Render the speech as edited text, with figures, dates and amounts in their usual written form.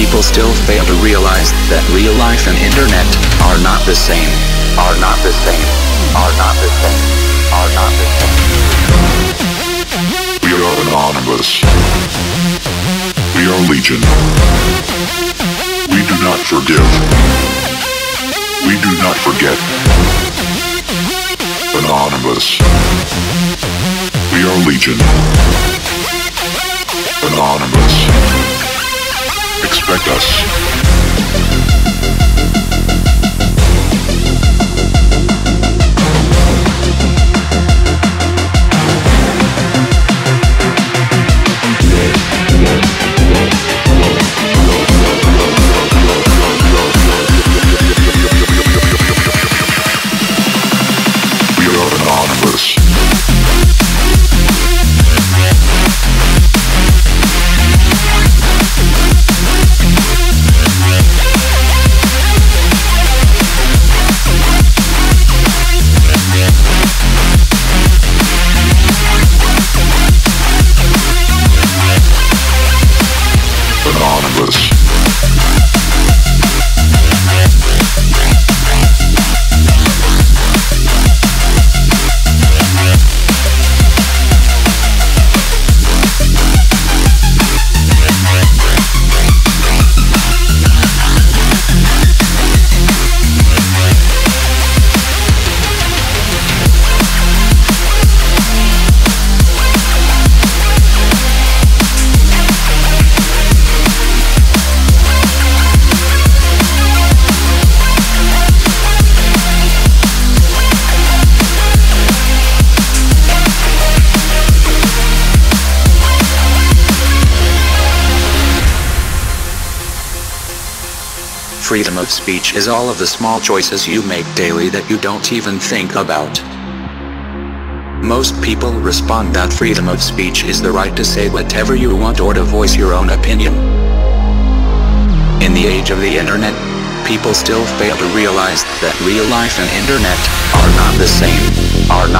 People still fail to realize that real life and internet are not the same. Are not the same. Are not the same. Are not the same. We are anonymous. We are legion. We do not forgive. We do not forget. Anonymous. We are legion. Anonymous. Expect us. Freedom of speech is all of the small choices you make daily that you don't even think about. Most people respond that freedom of speech is the right to say whatever you want or to voice your own opinion. In the age of the internet, people still fail to realize that real life and internet are not the same. Are